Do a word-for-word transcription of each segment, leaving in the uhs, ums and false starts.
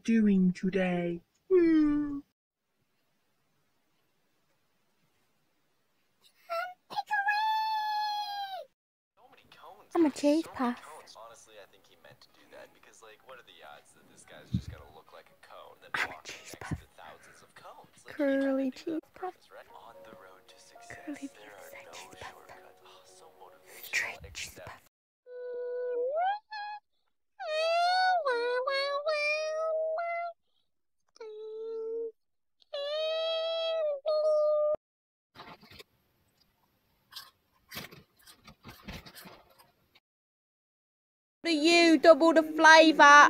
doing today? Hmm. I'm a cheese puff. Honestly, I think he meant to do that because, like, what are the odds that this guy's just gonna look like a cone that I'm a walks cheese next puff. to thousands of cones? Like, Curly cheese puff. right? On the road to success, Curly there are no cheese puff. shortcuts. Oh, so motivational. Straight cheese Except puff. Do you double the flavour?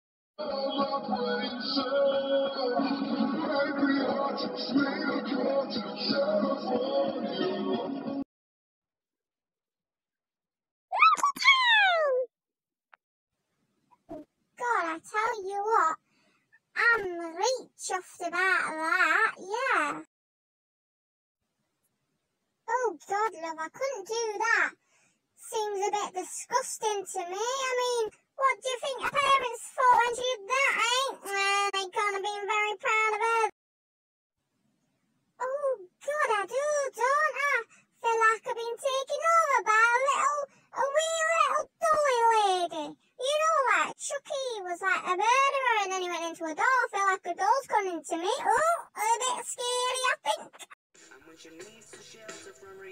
God, I tell you what, I'm really chuffed about that, yeah. Oh God, love, I couldn't do that. Seems a bit disgusting to me. I mean, what do you think her parents thought when she did that, eh? Well, they can't have been very proud of her. Oh God, I do, don't I? Feel like I've been taken over by a little, a wee little dolly lady. You know, like Chucky was like a murderer and then he went into a doll. I feel like a doll's gone into me. Oh, a bit scary, I think.